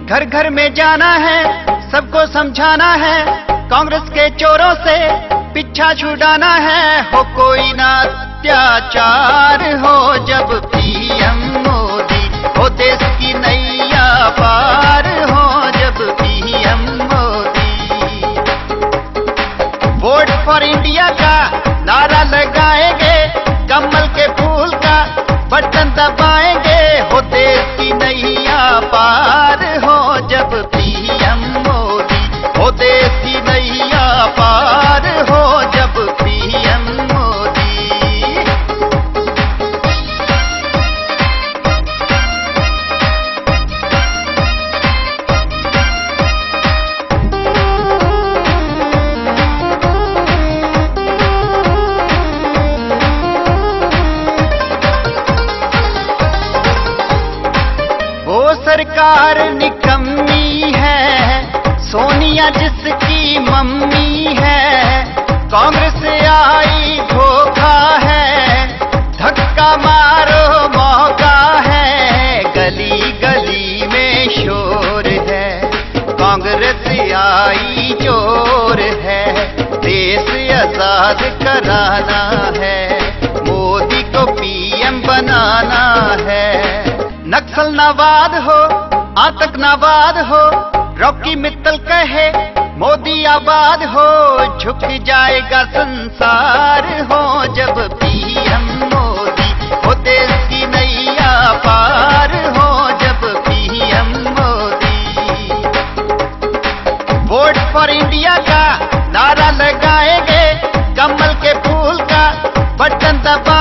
घर घर में जाना है, सबको समझाना है, कांग्रेस के चोरों से पीछा छुड़ाना है। हो कोई ना अत्याचार हो जब पीएम मोदी, हो देश की नैया पार हो जब PM Modi. Vote for India का नारा लगाएंगे, कमल के फूल का बटन दबाएंगे। हो देश की नैया पार हो जब पीएम मोदी, हो देश की नैया पार हो जब पीएम मोदी। वो सरकार निकम्मी है, सोनिया जिसकी मम्मी है। कांग्रेस आई धोखा है, धक्का मारो मौका है। गली गली में शोर है, कांग्रेस आई चोर है। देश आजाद कराना है, मोदी को पीएम बनाना है। नक्सल नाबाद हो, आतंकवाद हो, रॉकी मित्तल कहे मोदी आबाद हो। झुक जाएगा संसार हो जब पीएम मोदी, हो देश की नैया पार हो जब PM Modi. Vote for India का नारा लगाएंगे, कमल के फूल का बटन दबा